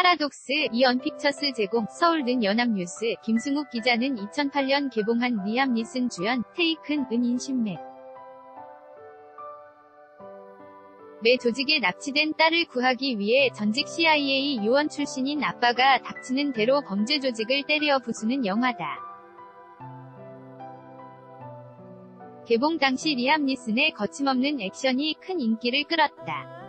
파라독스, 이언픽처스 제공, 서울는 연합뉴스, 김승욱 기자는 2008년 개봉한 리암 니슨 주연, 테이큰, 은 인신맥. 매 조직에 납치된 딸을 구하기 위해 전직 CIA 요원 출신인 아빠가 닥치는 대로 범죄 조직을 때려 부수는 영화다. 개봉 당시 리암 니슨의 거침없는 액션이 큰 인기를 끌었다.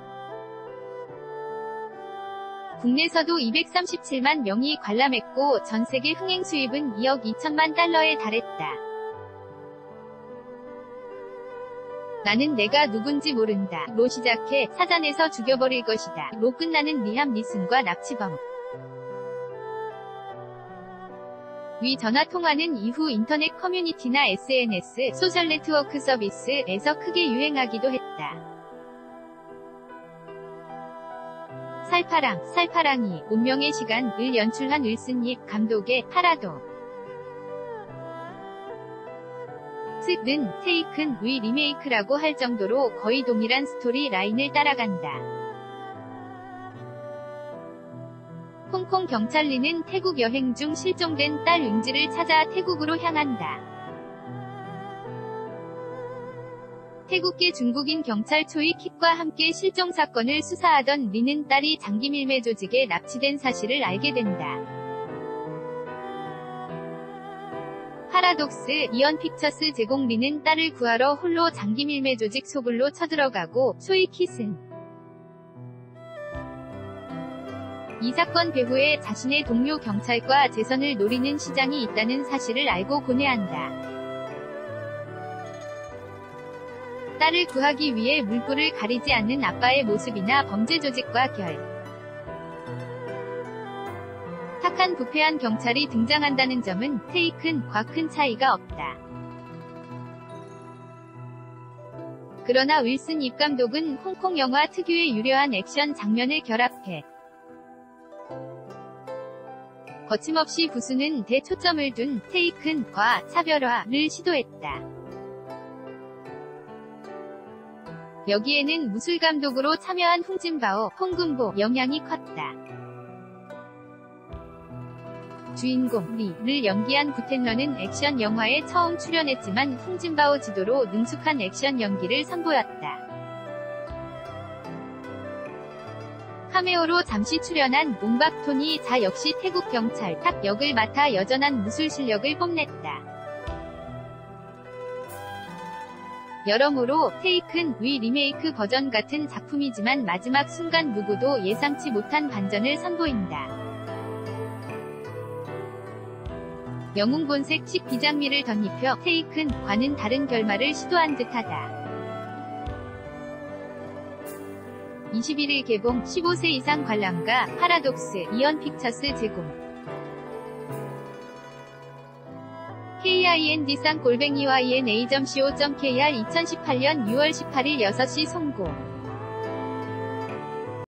국내에서도 237만 명이 관람했고 전 세계 흥행 수입은 2억 2천만 달러에 달했다. 나는 내가 누군지 모른다. 로 시작해 사잔에서 죽여버릴 것이다. 로 끝나는 리암 니슨과 납치범. 위 전화통화는 이후 인터넷 커뮤니티나 SNS, 소셜 네트워크 서비스에서 크게 유행하기도 했다. 살파랑, 살파랑이, 운명의 시간을 연출한 윌슨입 감독의 파라독스. 는 테이큰 의 리메이크라고 할 정도로 거의 동일한 스토리 라인을 따라간다. 홍콩 경찰리는 태국 여행 중 실종된 딸 응지를 찾아 태국으로 향한다. 태국계 중국인 경찰 초이 킥과 함께 실종 사건을 수사하던 리는 딸이 장기밀매 조직에 납치된 사실을 알게 된다. 파라독스, 이언픽처스 제공 리는 딸을 구하러 홀로 장기밀매 조직 소굴로 쳐들어가고, 초이 킷은 이 사건 배후에 자신의 동료 경찰과 재선을 노리는 시장이 있다는 사실을 알고 고뇌한다. 딸을 구하기 위해 물불을 가리지 않는 아빠의 모습이나 범죄 조직과 착한 부패한 경찰이 등장한다는 점은 테이큰과 큰 차이가 없다. 그러나 윌슨 입 감독은 홍콩 영화 특유의 유려한 액션 장면을 결합해 거침없이 부수는 데 초점을 둔 테이큰과 차별화를 시도했다. 여기에는 무술감독으로 참여한 홍진바오, 홍금보 영향이 컸다. 주인공 리를 연기한 구텐러는 액션 영화에 처음 출연했지만 홍진바오 지도로 능숙한 액션 연기를 선보였다. 카메오로 잠시 출연한 옹박토니 자 역시 태국 경찰 탁 역을 맡아 여전한 무술 실력을 뽐냈다. 여러모로 테이큰 의 리메이크 버전 같은 작품이지만 마지막 순간 누구도 예상치 못한 반전을 선보인다. 영웅본색식 비장미를 덧입혀 테이큰과는 다른 결말을 시도한 듯하다. 21일 개봉 15세 이상 관람가 파라독스 이언픽처스 제공 KIND상 _INA.co.kr 2018년 6월 18일 6시 송고